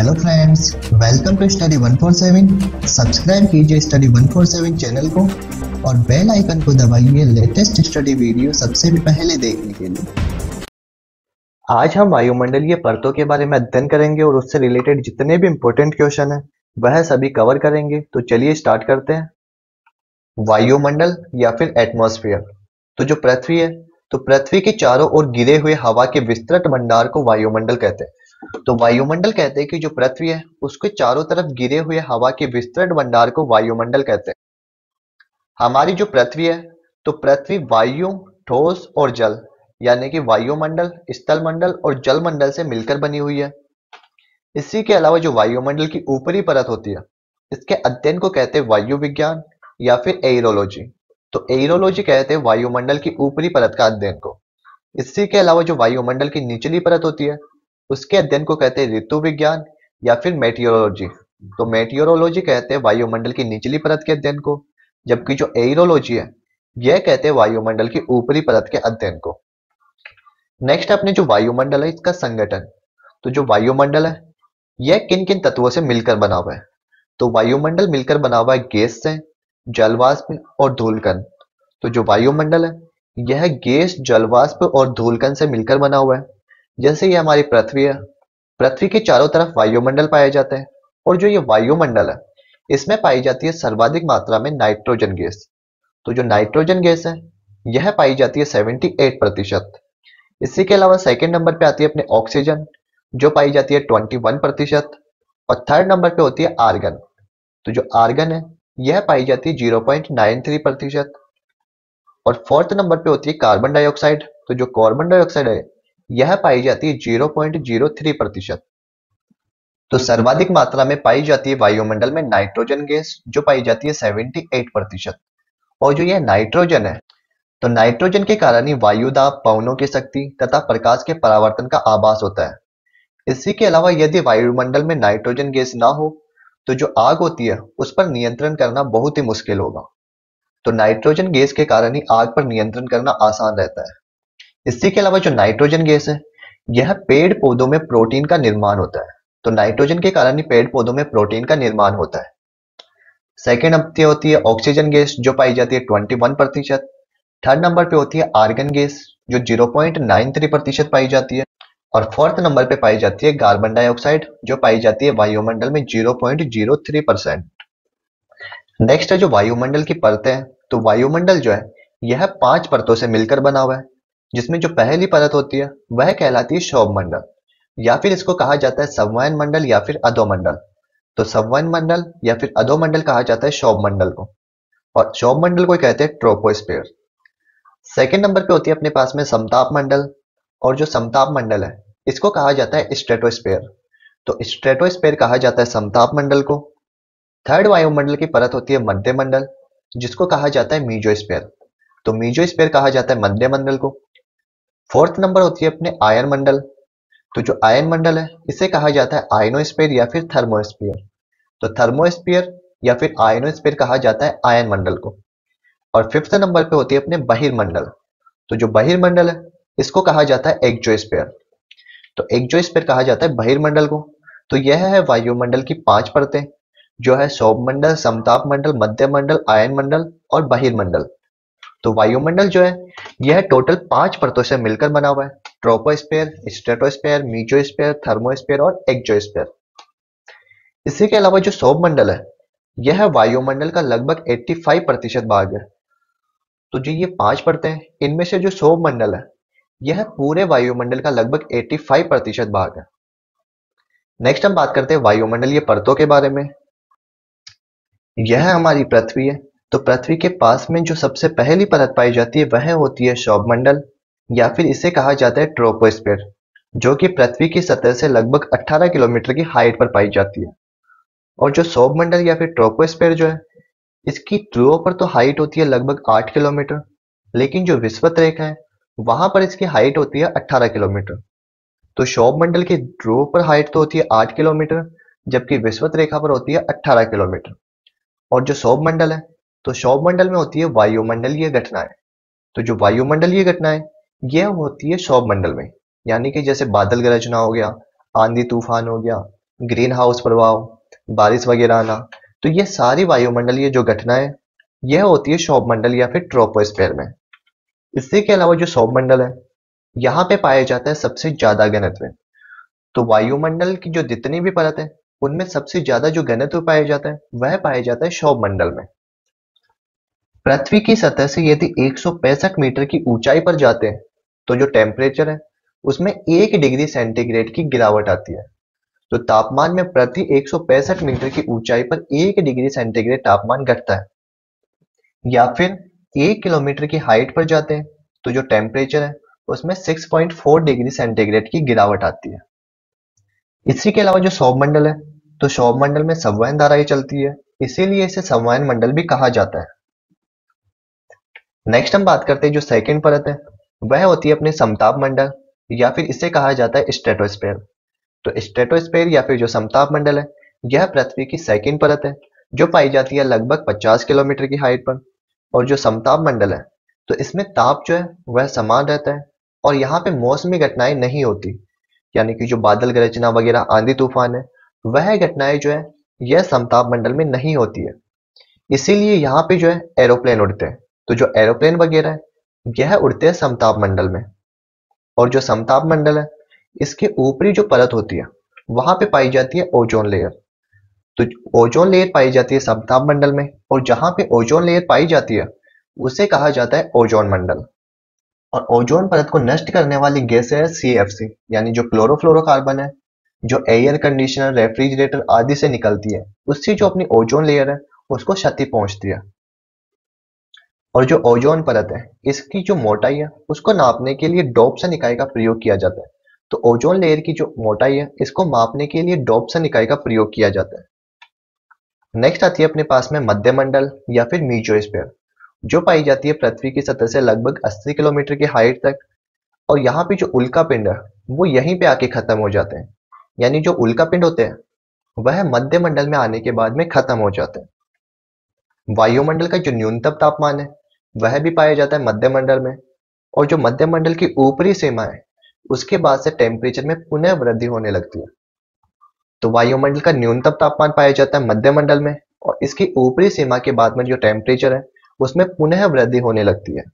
Hello friends, welcome to study 147। Subscribe कीजिए study 147 channel को और बेल आइकन को दबाइए लेटेस्ट स्टडी वीडियो सबसे पहले देखने के लिए। आज हम वायुमंडलीय परतों के बारे में अध्ययन करेंगे और उससे रिलेटेड जितने भी इंपॉर्टेंट क्वेश्चन हैं वह सभी कवर करेंगे। तो चलिए स्टार्ट करते हैं। वायुमंडल या फिर एटमॉस्फेयर। तो जो पृथ्वी है, तो पृथ्वी के चारों ओर गिरे हुए हवा के विस्तृत भंडार को वायुमंडल कहते हैं। तो वायुमंडल कहते हैं कि जो पृथ्वी है उसके चारों तरफ गिरे हुए हवा के विस्तृत भंडार को वायुमंडल कहते हैं। हमारी जो पृथ्वी है, तो पृथ्वी वायु, ठोस और जल यानी कि वायुमंडल, स्थल मंडल और जल मंडल से मिलकर बनी हुई है। इसी के अलावा जो वायुमंडल की ऊपरी परत होती है, इसके अध्ययन को कहते हैं वायु विज्ञान या फिर एरोलॉजी। तो एरोलॉजी कहते हैं वायुमंडल की ऊपरी परत का अध्ययन को। इसी के अलावा जो वायुमंडल की निचली परत होती है, उसके अध्ययन को कहते हैं ऋतु विज्ञान या फिर मेटियोरोलॉजी। तो मेटियोरोलॉजी कहते हैं वायुमंडल की निचली परत के अध्ययन को, जबकि जो एरोलॉजी है यह कहते हैं वायुमंडल की ऊपरी परत के अध्ययन को। नेक्स्ट अपने जो वायुमंडल है इसका संगठन। तो जो वायुमंडल है यह किन किन तत्वों से मिलकर बना हुआ है। तो वायुमंडल मिलकर बना हुआ है गैस से, जलवाष्प और धूलकण। तो जो वायुमंडल है यह गैस, जलवाष्प और धूलकण से मिलकर बना हुआ है। जैसे ये हमारी पृथ्वी है, पृथ्वी के चारों तरफ वायुमंडल पाए जाते हैं और जो ये वायुमंडल है इसमें पाई जाती है सर्वाधिक मात्रा में नाइट्रोजन गैस। तो जो नाइट्रोजन गैस है यह पाई जाती है 78%। इसी के अलावा सेकंड नंबर पे आती है अपने ऑक्सीजन, जो पाई जाती है 21%। और थर्ड नंबर पे होती है आर्गन। तो जो आर्गन है यह पाई जाती है 0.93%। और फोर्थ नंबर पे होती है कार्बन डाइऑक्साइड। तो जो कार्बन डाइऑक्साइड है यह पाई जाती है 0.03%। तो सर्वाधिक मात्रा में पाई जाती है वायुमंडल में नाइट्रोजन गैस, जो पाई जाती है 78%। और जो यह नाइट्रोजन है, तो नाइट्रोजन के कारण ही वायुदाब, पवनों की शक्ति तथा प्रकाश के परावर्तन का आभास होता है। इसी के अलावा यदि वायुमंडल में नाइट्रोजन गैस ना हो तो जो आग होती है उस पर नियंत्रण करना बहुत ही मुश्किल होगा। तो नाइट्रोजन गैस के कारण ही आग पर नियंत्रण करना आसान रहता है। इसी के अलावा जो नाइट्रोजन गैस है यह पेड़ पौधों में प्रोटीन का निर्माण होता है। तो नाइट्रोजन के कारण ही पेड़ पौधों में प्रोटीन का निर्माण होता है। सेकेंड नंबर पे होती है ऑक्सीजन गैस, जो पाई जाती है 21%। थर्ड नंबर पे होती है आर्गन गैस, जो 0.93% पाई जाती है। और फोर्थ नंबर पे पाई जाती है कार्बन डाइऑक्साइड, जो पाई जाती है वायुमंडल में 0.03%। नेक्स्ट है जो वायुमंडल की परतें हैं। तो वायुमंडल जो है यह 5 परतों से मिलकर बना हुआ है, जिसमें जो पहली परत होती है वह कहलाती है शोभमंडल, या फिर इसको कहा जाता है संवहन मंडल या फिर अधोमंडल। तो संवहन मंडल या फिर अधोमंडल कहा जाता है शोभमंडल को, और शोभमंडल को कहते हैं ट्रोपोस्फेयर। सेकेंड नंबर पे होती है अपने पास में समताप मंडल, और जो समताप मंडल है इसको कहा जाता है स्ट्रेटोस्फेयर। तो स्ट्रेटोस्फेयर कहा जाता है समताप मंडल को। थर्ड वायुमंडल की परत होती है मध्य मंडल, जिसको कहा जाता है मीजोस्फेयर। तो मीजोस्फेयर कहा जाता है मध्य मंडल को। फोर्थ नंबर होती है अपने आयन मंडल। तो जो आयन मंडल है इसे कहा जाता है आयनोस्फीयर या फिर थर्मोस्फीयर। तो थर्मोस्फीयर या फिर आयनोस्फीयर कहा जाता है आयन मंडल को। और फिफ्थ नंबर पे होती है अपने बहिर्मंडल। तो जो बहिर्मंडल है इसको कहा जाता है एक्सोस्फीयर। तो एक्सोस्फीयर कहा जाता है बहिर्मंडल को। तो यह है वायुमंडल की 5 परतें, जो है सौभमंडल, समताप मंडल, मध्य मंडल, आयन मंडल और बहिर्मंडल। तो वायुमंडल जो है यह टोटल 5 परतों से मिलकर बना हुआ है। ट्रोपोस्फेयर, स्ट्रेटोस्फेयर, मीजोस्फेयर, थर्मोस्फेयर और एक्सोस्फेयर। इसी के अलावा जो सौभमंडल है यह वायुमंडल का लगभग 85% भाग है। तो जो ये 5 परतें हैं इनमें से जो सौभमंडल है यह पूरे वायुमंडल का लगभग 85% भाग है। नेक्स्ट हम बात करते हैं वायुमंडलीय परतों के बारे में। यह हमारी पृथ्वी है। तो पृथ्वी के पास में जो सबसे पहली परत पाई जाती है वह होती है सौभमंडल, या फिर इसे कहा जाता है ट्रोपोस्फेयर, जो कि पृथ्वी की सतह से लगभग 18 किलोमीटर की हाइट पर पाई जाती है। और जो सौभमंडल या फिर ट्रोपोस्फेयर जो है इसकी ध्रुवों पर तो हाइट होती है लगभग 8 किलोमीटर, लेकिन जो विषुवत रेखा है वहां पर इसकी हाइट होती है 18 किलोमीटर। तो सौभमंडल की ध्रुव पर हाइट तो होती है 8 किलोमीटर, जबकि विषुवत रेखा पर होती है 18 किलोमीटर। और जो सौभमंडल है, तो सौभमंडल में होती है वायुमंडलीय घटनाएं। तो जो वायुमंडलीय घटनाएं यह होती है सौभमंडल में, यानी कि जैसे बादल गरजना हो गया, आंधी तूफान हो गया, ग्रीन हाउस प्रभाव, बारिश वगैरह आना। तो ये सारी वायुमंडलीय जो घटनाएं यह होती है सौरमंडल या फिर ट्रोपोस्फेयर में। इससे के अलावा जो सौरमंडल है यहाँ पे पाया जाता है सबसे ज्यादा घनत्व। तो वायुमंडल की जो जितनी भी परत है उनमें सबसे ज्यादा जो घनत्व पाया जाता है वह पाया जाता है सौरमंडल में। पृथ्वी की सतह से यदि 165 मीटर की ऊंचाई पर जाते हैं तो जो टेम्परेचर है उसमें 1 डिग्री सेंटीग्रेड की गिरावट आती है। तो तापमान में प्रति 165 मीटर की ऊंचाई पर 1 डिग्री सेंटीग्रेड तापमान घटता है। या फिर 1 किलोमीटर की हाइट पर जाते हैं तो जो टेम्परेचर है उसमें 6.4 डिग्री सेंटीग्रेड की गिरावट आती है। इसी के अलावा जो सौरमंडल है तो सौरमंडल में संवहन धाराएं चलती है, इसीलिए इसे संवहन मंडल भी कहा जाता है। नेक्स्ट हम बात करते हैं जो सेकंड परत है वह होती है अपने समताप मंडल या फिर इसे कहा जाता है स्ट्रेटोस्फेयर। तो स्ट्रेटोस्फेयर या फिर जो समताप मंडल है यह पृथ्वी की सेकंड परत है जो पाई जाती है लगभग 50 किलोमीटर की हाइट पर। और जो समताप मंडल है तो इसमें ताप जो है वह समान रहता है और यहाँ पे मौसमी घटनाएं नहीं होती, यानी कि जो बादल गरजना वगैरह आंधी तूफान है वह घटनाएं जो है यह समताप मंडल में नहीं होती है। इसीलिए यहाँ पे जो है एरोप्लेन उड़ते हैं। तो जो एरोप्लेन वगैरह है यह उड़ते हैं समताप मंडल में। और जो समताप मंडल है इसके ऊपरी जो परत होती है वहां पे पाई जाती है ओजोन लेयर। तो ओजोन लेयर पाई जाती है समताप मंडल में और जहां पे ओजोन लेयर पाई जाती है उसे कहा जाता है ओजोन मंडल। और ओजोन परत को नष्ट करने वाली गैस है CFC, यानी जो क्लोरोफ्लोरोकार्बन है जो एयर कंडीशनर रेफ्रिजरेटर आदि से निकलती है उससे जो अपनी ओजोन लेयर है उसको क्षति पहुंचती है। और जो ओजोन परत है इसकी जो मोटाई है उसको नापने के लिए डॉप्सन इकाई का प्रयोग किया जाता है। तो ओजोन लेयर की जो मोटाई है इसको मापने के लिए डॉप्सन इकाई का प्रयोग किया जाता है। नेक्स्ट आती है अपने पास में मध्यमंडल या फिर मीजोस्फीयर जो पाई जाती है पृथ्वी की सतह से लगभग 80 किलोमीटर की हाइट तक। और यहाँ पे जो उल्का पिंड है वो यहीं पे आके खत्म हो जाते हैं, यानी जो उल्का पिंड होते हैं वह मध्यमंडल में आने के बाद में खत्म हो जाते हैं। वायुमंडल का जो न्यूनतम तापमान है वह भी पाया जाता है मध्यमंडल में। और जो मध्यमंडल की ऊपरी सीमा है उसके बाद से टेम्परेचर में पुनः वृद्धि होने लगती है। तो वायुमंडल का न्यूनतम तापमान पाया जाता है मध्यमंडल में और इसकी ऊपरी सीमा के बाद में जो टेम्परेचर है उसमें पुनः वृद्धि होने लगती है।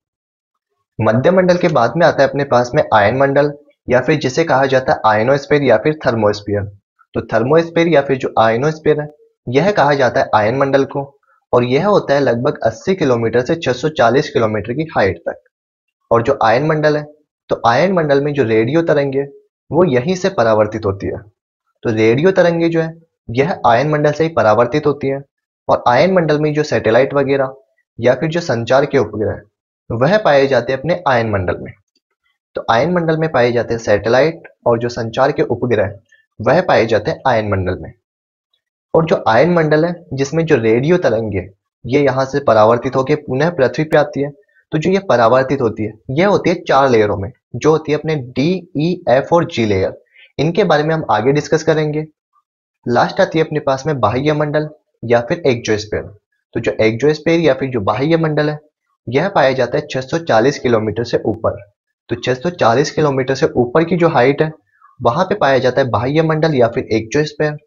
मध्यमंडल के बाद में आता है अपने पास में आयन मंडल या फिर जिसे कहा जाता है आयनोस्फीयर या फिर थर्मोस्फीयर। तो थर्मोस्फीयर या फिर जो आयनोस्फीयर है यह कहा जाता है आयन मंडल को और यह होता है लगभग 80 किलोमीटर से 640 किलोमीटर की हाइट तक। और जो आयन मंडल है तो आयन मंडल में जो रेडियो तरंगे वो यहीं से परावर्तित होती है। तो रेडियो तरंगे जो है यह आयन मंडल से ही परावर्तित होती है और आयन मंडल में जो सैटेलाइट वगैरह या फिर जो संचार के उपग्रह वह पाए जाते हैं अपने आयन मंडल में। तो आयन मंडल में पाए जाते हैं सैटेलाइट और जो संचार के उपग्रह वह पाए जाते हैं आयन मंडल में। और जो आयन मंडल है जिसमें जो रेडियो तरंगे ये यहाँ से परावर्तित होकर पुनः पृथ्वी पे आती है। तो जो ये परावर्तित होती है यह होती है 4 लेयरों में जो होती है अपने D, E, F और G लेयर। इनके बारे में हम आगे डिस्कस करेंगे। लास्ट आती है अपने पास में बाह्य मंडल या फिर एक्सोस्फीयर। तो जो एक्सोस्फीयर या फिर जो बाह्य मंडल है यह पाया जाता है 640 किलोमीटर से ऊपर। तो 640 किलोमीटर से ऊपर की जो हाइट है वहां पे पाया जाता है बाह्य मंडल या फिर एक्सोस्फीयर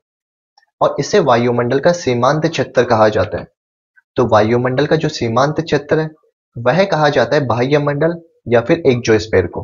और इसे वायुमंडल का सीमांत क्षेत्र कहा जाता है। तो वायुमंडल का जो सीमांत क्षेत्र है वह कहा जाता है बाह्य मंडल या फिर एक्सोस्फीयर को।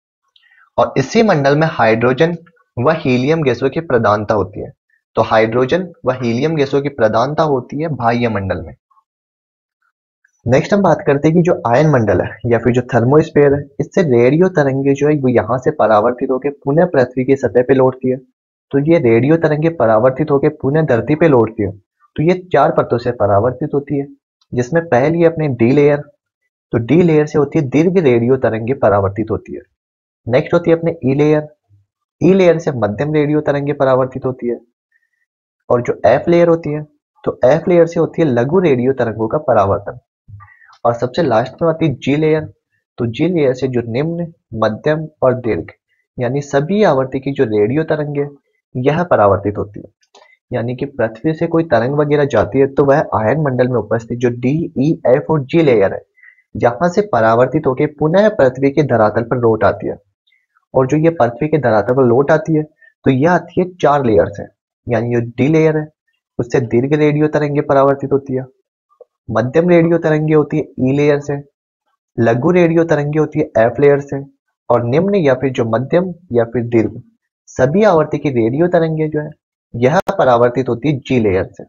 और इसी मंडल में हाइड्रोजन व हीलियम गैसों की प्रधानता होती है। तो हाइड्रोजन व हीलियम गैसों की प्रधानता होती है बाह्य मंडल में। नेक्स्ट हम बात करते हैं कि जो आयन मंडल है या फिर जो थर्मोस्फीयर है इससे रेडियो तरंगे जो है वो यहाँ से परावर्तित होकर पुनः पृथ्वी की सतह पे लौटती है। तो ये रेडियो तरंगे परावर्तित होकर पुनः धरती पे लौटती है। तो ये 4 परतों से परावर्तित होती है जिसमें पहली है अपने डी लेयर। तो डी लेयर से होती है दीर्घ रेडियो तरंगे परावर्तित होती है। नेक्स्ट होती है अपने ई लेयर। ई लेयर से मध्यम रेडियो तरंगे परावर्तित होती है। और जो एफ लेयर होती है तो एफ लेयर से होती है लघु रेडियो तरंगों का परावर्तन। और सबसे लास्ट में आती है जी लेयर। तो जी लेयर से जो निम्न, मध्यम और दीर्घ यानी सभी आवृत्ति की जो रेडियो तरंगे यह परावर्तित होती है। यानी कि पृथ्वी से कोई तरंग वगैरह जाती है तो वह आयन मंडल में उपस्थित जो डी, ई, एफ और जी लेयर है यहाँ से परावर्तित होकर पुनः पृथ्वी के धरातल पर लौट आती है। और जो ये पृथ्वी के धरातल पर लौट आती है तो यह आती है 4 लेयर से। यानी जो डी लेयर है उससे दीर्घ रेडियो तरंगे परावर्तित होती है। मध्यम रेडियो तरंगे होती है ई लेयर से। लघु रेडियो तरंगे होती है एफ लेयर से। और निम्न या फिर जो मध्यम या फिर दीर्घ सभी आवर्ती की रेडियो तरंगे जो है यह परावर्तित होती है जी लेयर से।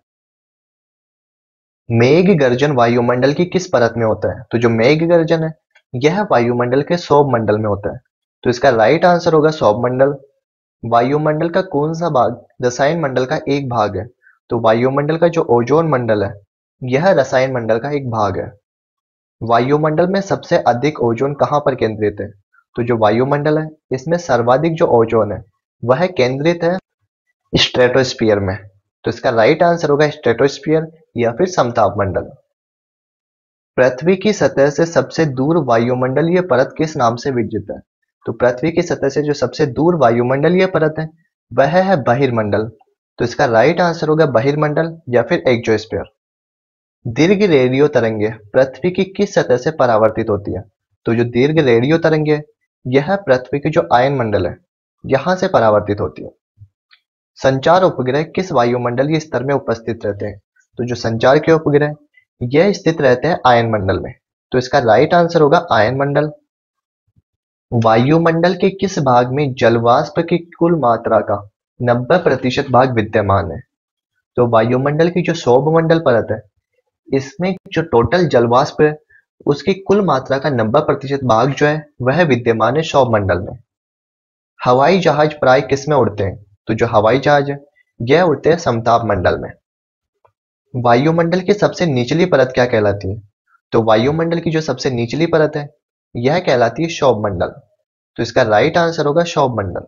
मेघ गर्जन वायुमंडल की किस परत में होता है? तो जो मेघ गर्जन है यह वायुमंडल के सौभ मंडल में होता है। तो इसका राइट आंसर होगा सौभ मंडल। वायुमंडल का कौन सा भाग रसायन मंडल का एक भाग है? तो वायुमंडल का जो ओजोन मंडल है यह रसायन मंडल का एक भाग है। वायुमंडल में सबसे अधिक ओजोन कहाँ पर केंद्रित है? तो जो वायुमंडल है इसमें सर्वाधिक जो ओजोन है वह केंद्रित है स्ट्रेटोस्फीयर में। तो इसका राइट आंसर होगा स्ट्रेटोस्फीयर या फिर समताप मंडल। पृथ्वी की सतह से सबसे दूर वायुमंडलीय परत किस नाम से विजित है? तो पृथ्वी की सतह से जो सबसे दूर वायुमंडलीय परत है वह है बहिर्मंडल। तो इसका राइट आंसर होगा बहिर्मंडल या फिर एक्सोस्फीयर। दीर्घ रेडियो तरंगे पृथ्वी की किस सतह से परावर्तित होती है? तो जो दीर्घ रेडियो तरंगे यह पृथ्वी के जो आयन मंडल है यहां से परावर्तित होती है। संचार उपग्रह किस वायुमंडलीय स्तर में उपस्थित रहते हैं? तो जो संचार के उपग्रह यह स्थित रहते हैं आयन मंडल में। तो इसका राइट आंसर होगा आयन मंडल। वायुमंडल के किस भाग में जलवाष्प की कुल मात्रा का 90% भाग विद्यमान है? तो वायुमंडल की जो सौभमंडल परत है इसमें जो टोटल जलवाष्प है उसकी कुल मात्रा का 90% भाग जो है वह विद्यमान है सौभमंडल में। हवाई जहाज प्राय किस में उड़ते हैं? तो जो हवाई जहाज है यह उड़ते हैं समताप मंडल में। वायुमंडल की सबसे निचली परत क्या कहलाती है? तो वायुमंडल की जो सबसे निचली परत है यह कहलाती है क्षोभमंडल। तो इसका राइट आंसर होगा क्षोभमंडल।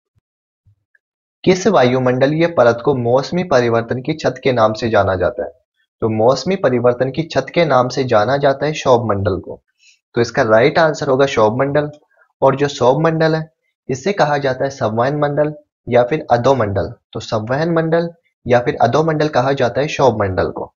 किस वायुमंडलीय परत को मौसमी परिवर्तन की छत के नाम से जाना जाता है? तो मौसमी परिवर्तन की छत के नाम से जाना जाता है क्षोभमंडल को। तो इसका राइट आंसर होगा क्षोभमंडल। और जो क्षोभमंडल है इसे कहा जाता है संवहन मंडल या फिर अधोमंडल। तो संवहन मंडल या फिर अधोमंडल कहा जाता है क्षोभमंडल को।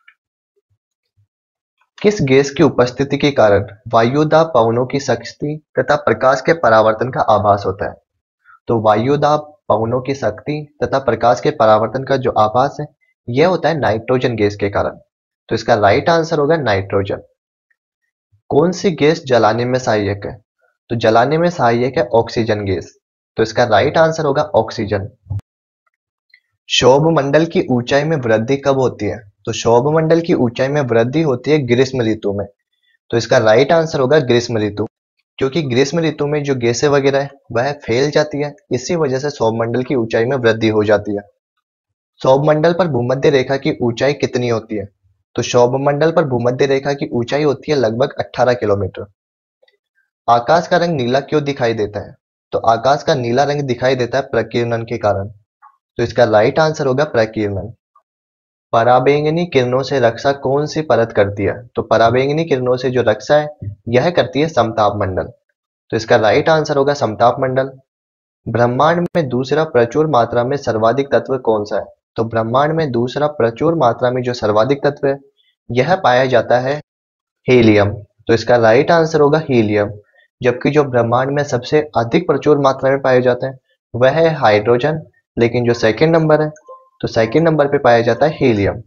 किस गैस की उपस्थिति के कारण वायुदाब पवनों की शक्ति तथा प्रकाश के परावर्तन का आभास होता है? तो वायुदाब पवनों की शक्ति तथा प्रकाश के परावर्तन का जो आभास है यह होता है नाइट्रोजन गैस के कारण। तो इसका राइट आंसर होगा नाइट्रोजन। कौन सी गैस जलाने में सहायक है? तो जलाने में सहायक है ऑक्सीजन गैस। तो इसका राइट आंसर होगा ऑक्सीजन। क्षोभमंडल की ऊंचाई में वृद्धि कब होती है? तो क्षोभमंडल की ऊंचाई में वृद्धि होती है ग्रीष्म ऋतु में। तो इसका राइट आंसर होगा ग्रीष्म ऋतु। क्योंकि ग्रीष्म ऋतु में जो गैसें वगैरह है वह फैल जाती है, इसी वजह से क्षोभमंडल की ऊंचाई में वृद्धि हो जाती है। क्षोभमंडल पर भूमध्य रेखा की ऊंचाई कितनी होती है? तो क्षोभमंडल पर भूमध्य रेखा की ऊंचाई होती है लगभग 18 किलोमीटर। आकाश का रंग नीला क्यों दिखाई देता है? तो आकाश का नीला रंग दिखाई देता है प्रकीर्णन के कारण। तो इसका राइट आंसर होगा प्रकीर्णन। पराबैंगनी किरणों से रक्षा कौन सी परत करती है? तो पराबैंगनी किरणों से जो रक्षा है यह करती है समताप मंडल। तो इसका राइट आंसर होगा समताप मंडल। ब्रह्मांड में दूसरा प्रचुर मात्रा में सर्वाधिक तत्व कौन सा है? तो ब्रह्मांड में दूसरा प्रचुर मात्रा में जो सर्वाधिक तत्व है यह पाया जाता है हीलियम। तो इसका राइट आंसर होगा हीलियम। जबकि जो ब्रह्मांड में सबसे अधिक प्रचुर मात्रा में पाया जाता है वह है हाइड्रोजन, लेकिन जो सेकंड नंबर है तो सेकंड नंबर पे पाया जाता है हीलियम।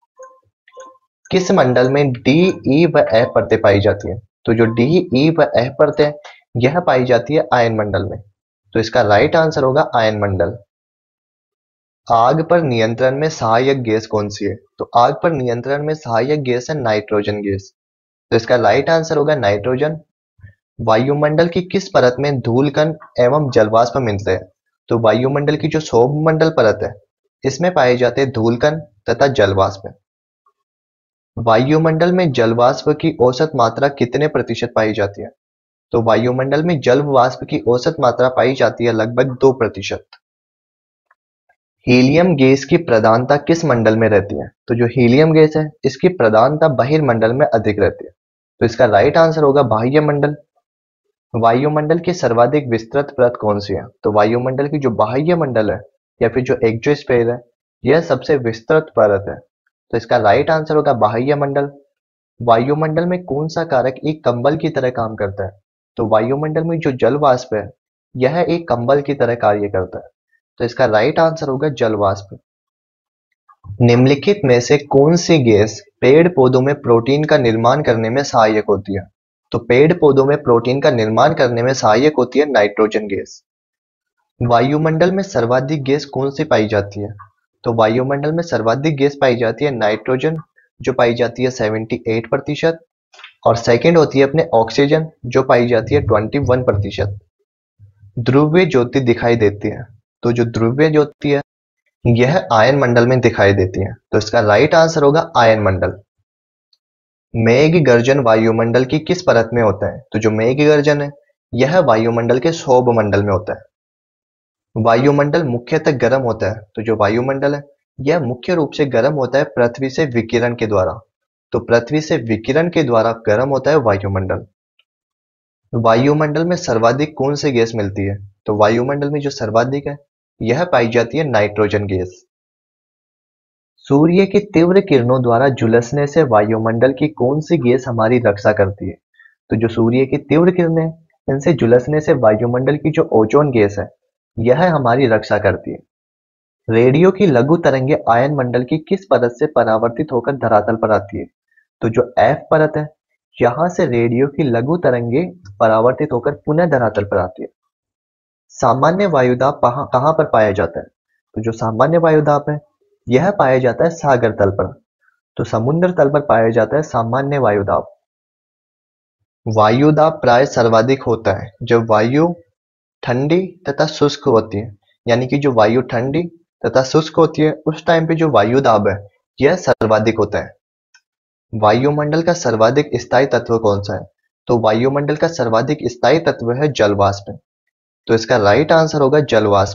किस मंडल में डी, ई व एफ परतें पाई जाती है? तो जो डी, ई व एफ परतें यह पाई जाती है आयन मंडल में। तो इसका राइट आंसर होगा आयन मंडल। आग पर नियंत्रण में सहायक गैस कौन सी है? तो आग पर नियंत्रण में सहायक गैस है नाइट्रोजन गैस। तो इसका राइट आंसर होगा नाइट्रोजन। वायुमंडल की किस परत में धूलकण एवं जलवाष्प मिलते हैं? तो वायुमंडल की जो सौभमंडल परत है इसमें पाए जाते हैं धूलकण तथा जलवाष्प। वायुमंडल में जलवाष्प की औसत मात्रा कितने प्रतिशत पाई जाती है? तो वायुमंडल में जल वाष्प की औसत मात्रा पाई जाती है लगभग 2%। हीलियम गैस की प्रधानता किस मंडल में रहती है? तो जो हीलियम गैस है इसकी प्रधानता बहिर्मंडल में अधिक रहती है। तो इसका राइट आंसर होगा बाह्य मंडल। वायुमंडल की सर्वाधिक विस्तृत परत कौन सी है? तो वायुमंडल की जो बाह्य मंडल है या फिर जो एक्सोस्फीयर है यह सबसे विस्तृत परत है। तो इसका राइट आंसर होगा बाह्य मंडल। वायुमंडल में कौन सा कारक एक कंबल की तरह काम करता है? तो वायुमंडल में जो जल वाष्प है यह एक कंबल की तरह कार्य करता है। तो इसका राइट आंसर होगा जल वाष्प। निम्नलिखित में से कौन सी गैस पेड़ पौधों में प्रोटीन का निर्माण करने में सहायक होती है? तो पेड़ पौधों में प्रोटीन का निर्माण करने में सहायक होती है नाइट्रोजन गैस। वायुमंडल में सर्वाधिक गैस कौन सी पाई जाती है? तो वायुमंडल में सर्वाधिक गैस पाई जाती है नाइट्रोजन, जो पाई जाती है 78%, और सेकंड होती है अपने ऑक्सीजन, जो पाई जाती है 21%। ध्रुवीय ज्योति दिखाई देती है, तो जो ध्रुवीय ज्योति है यह आयन मंडल में दिखाई देती है, तो इसका राइट आंसर होगा आयन मंडल। मेघ गर्जन वायुमंडल की किस परत में होता है? तो जो मेघ गर्जन है यह वायुमंडल के सौभ मंडल में होता है। वायुमंडल मुख्यतः गर्म होता है, तो जो वायुमंडल है यह मुख्य रूप से गर्म होता है पृथ्वी से विकिरण के द्वारा, तो पृथ्वी से विकिरण के द्वारा गर्म होता है वायुमंडल। वायुमंडल में सर्वाधिक कौन सी गैस मिलती है? तो वायुमंडल में जो सर्वाधिक है यह पाई जाती है नाइट्रोजन गैस। सूर्य की तीव्र किरणों द्वारा झुलसने से वायुमंडल की कौन सी गैस हमारी रक्षा करती है? तो जो सूर्य की तीव्र किरणें इनसे झुलसने से वायुमंडल की जो ओजोन गैस है यह हमारी रक्षा करती है। रेडियो की लघु तरंगे आयन मंडल की किस परत से परावर्तित होकर धरातल पर आती है? तो जो एफ परत है यहां से रेडियो की लघु तरंगे परावर्तित होकर पुनः धरातल पर आती है। सामान्य वायुदाब कहां पर पाया जाता है? तो जो सामान्य वायुदाब है यह पाया जाता है सागर तल पर, तो समुद्र तल पर पाया जाता है सामान्य वायुदाब। वायुदाब प्राय सर्वाधिक होता है जब वायु ठंडी तथा शुष्क होती है, यानी कि जो वायु ठंडी तथा शुष्क होती है उस टाइम पे जो वायुदाब है यह सर्वाधिक होता है। वायुमंडल का सर्वाधिक स्थायी तत्व कौन सा है? तो वायुमंडल का सर्वाधिक स्थायी तत्व है जल वाष्प, तो इसका राइट आंसर होगा जल वाष्प।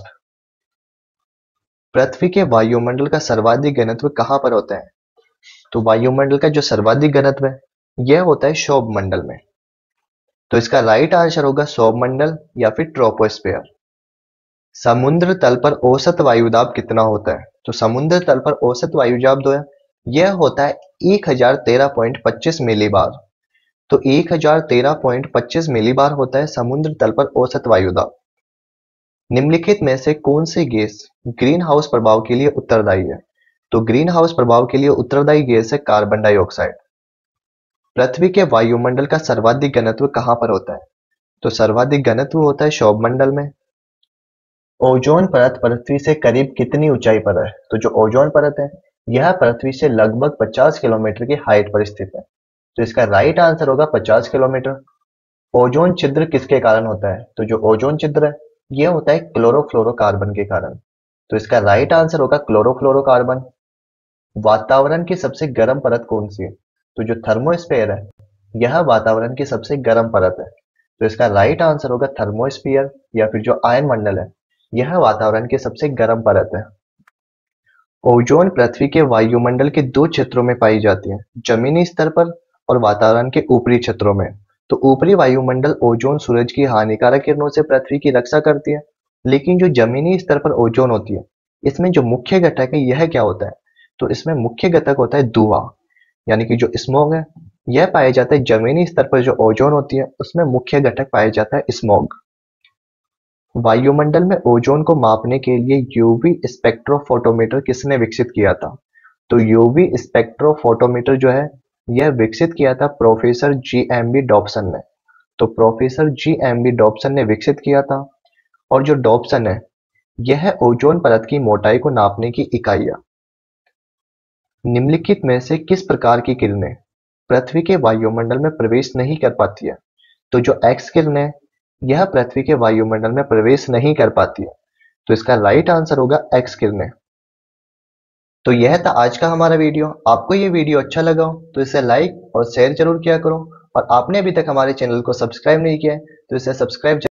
पृथ्वी के वायुमंडल का सर्वाधिक घनत्व कहां पर होता है? तो वायुमंडल का जो सर्वाधिक घनत्व है यह होता है क्षोभ मंडल में, तो इसका राइट आंसर होगा क्षोभ मंडल या फिर ट्रोपोस्फेयर। समुद्र तल पर औसत वायुदाब कितना होता है? तो समुद्र तल पर औसत वायुदाब जो है यह होता है 1013.25 मिलीबार, तो 1013.25 मिलीबार होता है समुद्र तल पर औसत वायुदाब। निम्नलिखित में से कौन सी गैस ग्रीन हाउस प्रभाव के लिए उत्तरदायी है? तो ग्रीन हाउस प्रभाव के लिए उत्तरदायी गैस है कार्बन डाइऑक्साइड। पृथ्वी के वायुमंडल का सर्वाधिक घनत्व कहां पर होता है? तो सर्वाधिक घनत्व होता है क्षोभ मंडल में। ओजोन परत पृथ्वी से करीब कितनी ऊंचाई पर है? तो जो ओजोन परत है यह पृथ्वी से लगभग 50 किलोमीटर की हाइट पर स्थित है, तो इसका राइट आंसर होगा 50 किलोमीटर। ओजोन छिद्र किसके कारण होता है? तो जो ओजोन छिद्र है यह होता है क्लोरोफ्लोरोकार्बन के कारण, तो इसका राइट आंसर होगा क्लोरोफ्लोरोकार्बन। वातावरण की सबसे गर्म परत कौन सी है? तो जो थर्मोस्फेयर है यह वातावरण की सबसे गर्म परत है, तो इसका राइट आंसर होगा थर्मोस्फियर या फिर जो आयन मंडल है यह वातावरण की सबसे गर्म परत है। ओजोन पृथ्वी के वायुमंडल के दो क्षेत्रों में पाई जाती है, जमीनी स्तर पर और वातावरण के ऊपरी क्षेत्रों में। तो ऊपरी वायुमंडल ओजोन सूरज की हानिकारक किरणों से पृथ्वी की रक्षा करती है, लेकिन जो जमीनी स्तर पर ओजोन होती है इसमें जो मुख्य घटक है यह क्या होता है? तो इसमें मुख्य घटक होता है धुआं, यानी कि जो स्मॉग है यह पाया जाता है जमीनी स्तर पर। जो ओजोन होती है उसमें मुख्य घटक पाया जाता है स्मॉग। वायुमंडल में ओजोन को मापने के लिए यूवी स्पेक्ट्रोफोटोमीटर किसने विकसित किया था? तो यूवी स्पेक्ट्रोफोटोमीटर जो है यह विकसित किया था प्रोफेसर GMB डॉप्सन ने, तो प्रोफेसर GMB डॉप्सन ने विकसित किया था। और जो डॉप्सन है यह ओजोन परत की मोटाई को नापने की इकाइयां। निम्नलिखित में से किस प्रकार की किरणें पृथ्वी के वायुमंडल में प्रवेश नहीं कर पाती है? तो जो एक्स किरण है यह पृथ्वी के वायुमंडल में प्रवेश नहीं कर पाती है, तो इसका राइट आंसर होगा एक्स किरणें। तो यह था आज का हमारा वीडियो। आपको ये वीडियो अच्छा लगा हो तो इसे लाइक और शेयर जरूर किया करो, और आपने अभी तक हमारे चैनल को सब्सक्राइब नहीं किया है तो इसे सब्सक्राइब